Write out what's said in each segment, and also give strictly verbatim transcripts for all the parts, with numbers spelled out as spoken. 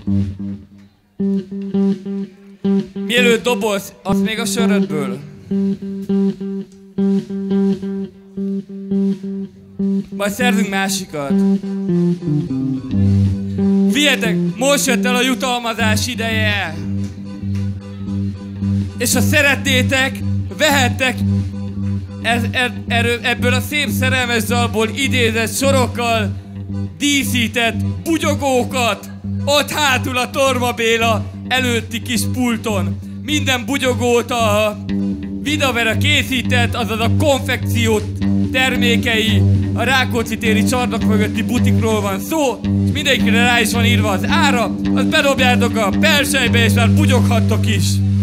Mielőtt dobolsz, az még a sörödből. Majd szerzünk másikat. Figyeljetek, most jött el a jutalmazás ideje. És ha szeretnétek, vehettek ez, ez, erről, ebből a szép szerelmes dalból idézett sorokkal díszített bugyogókat ott hátul a Torma Béla előtti kis pulton. Minden bugyogót a Vidavera készített, azaz a konfekció termékei, a Rákóczi téri csarnok mögötti butikról van szó, és mindenkire rá is van írva az ára, azt bedobjátok a perselybe, és már bugyoghattok is.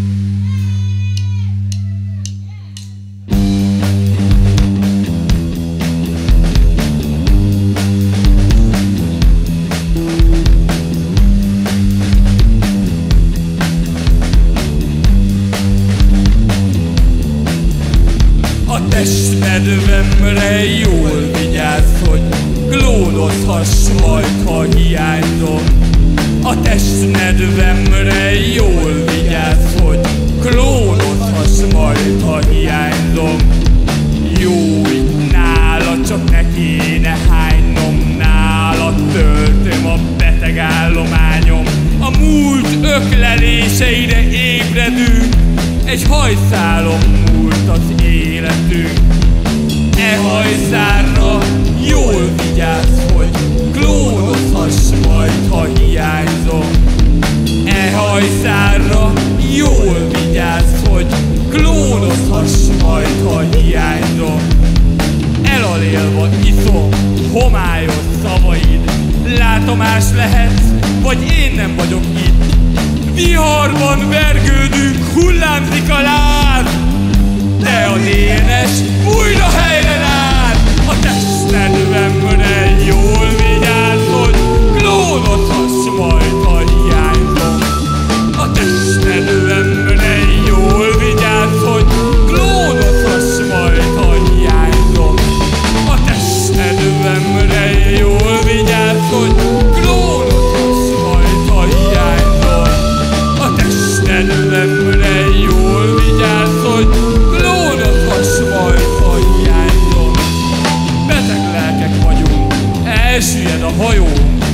A testmedvemre jól vigyázz, hogy klónozhass majd, ha hiányzom. A testmedvemre jól vigyázz, hogy klónozhass majd, ha hiányzom. Jó itt nála, csak ne kéne hánynom, nála töltöm a beteg állományom. A múlt ökleléseire ébredünk, egy hajszálon múlt az életünk. E hajszárra jól vigyázz, hogy klónozhass majd, ha hiányzom. E hajszárra jól vigyázz, hogy klónozhass majd, ha hiányzom. Elalélva iszom homályos szavaid, látomás lehetsz, vagy én nem vagyok itt. Viharban vergődünk, hullámzik a láz, de a dé en es újra helyre rád. A testmedvemre jól vigyázz, hogy klónozhass majd, ha hiányzom. A testmedvemre jól vigyázz, hogy klónozhass majd, ha hiányzom. A testmedvemre jól vigyázz, hogy klónozhass majd, ha hiányzom. A testmedvemre jól vigyázz, hogy klónozhass majd, ha hiányzom. Beteg lelkek vagyunk, elsüllyed a hajó,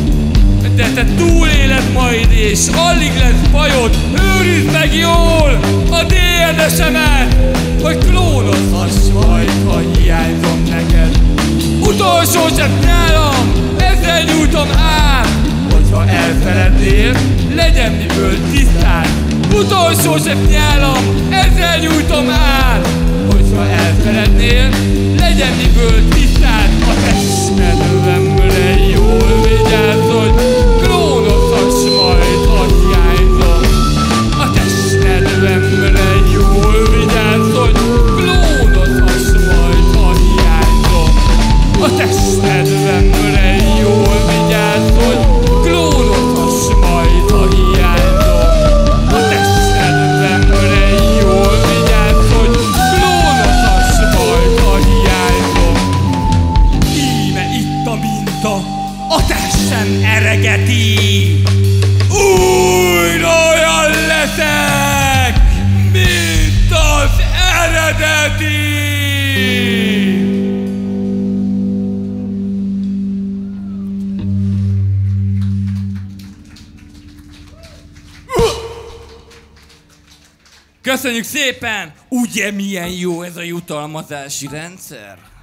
de te túléled majd, és alig lesz bajod. Őrizd meg jól a dé en es-emet, hogy klónozhass majd, ha hiányzom neked. Utolsó csepp nálam, ezzel nyújtom át, hogyha elfelednél, legyen miből tisztán. Utolsó csepp nyálam, ezzel nyújtom át, hogyha elfelednél, legyen miből tisztán. A testmedvemre jól vigyázz, hogy klónozhass majd, ha hiányzom. A testmedvemre jól vigyázz, hogy klónozhass majd, ha hiányzom. A testmedvemre jól vigyázz, hogy klónozhass majd, ha hiányzom. A testmedvemre jól vigyázz, hogy klónozhass majd, ha hiányzom. Íme itt a minta, a testem eregeti. Újra olyan leszek, mint az eredeti. Köszönjük szépen! Ugye milyen jó ez a jutalmazási rendszer?